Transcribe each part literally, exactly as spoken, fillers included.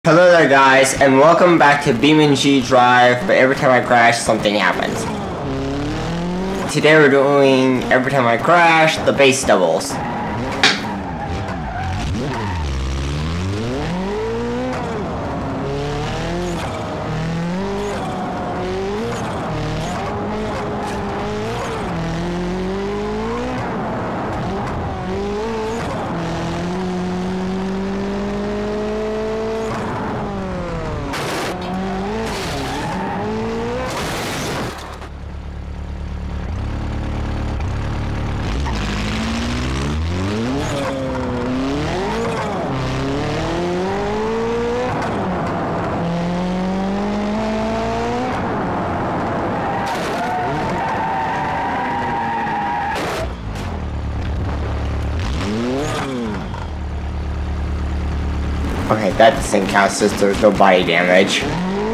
Hello there guys, and welcome back to BeamNG.drive, but every time I crash, something happens. Today we're doing every time I crash, the base doubles. Okay, that doesn't count since there's no body damage.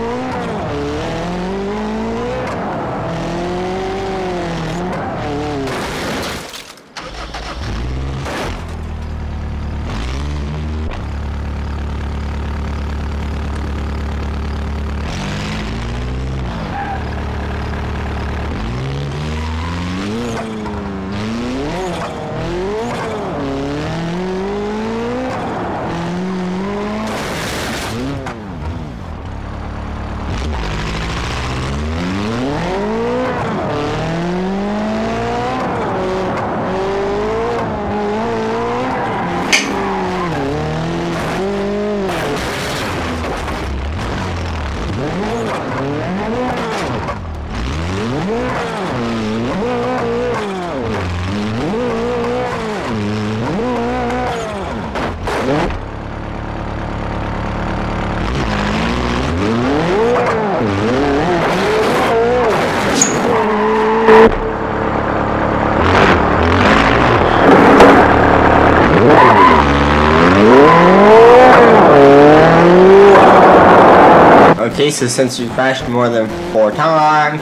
Okay, so since we crashed more than four times,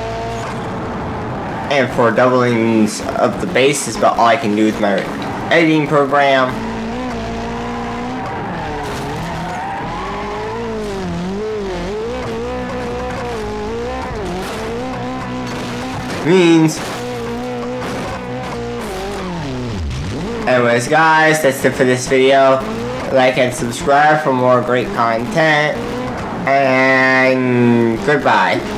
and for doublings of the base is about all I can do with my editing program. Means, anyways guys, that's it for this video. Like and subscribe for more great content. And goodbye.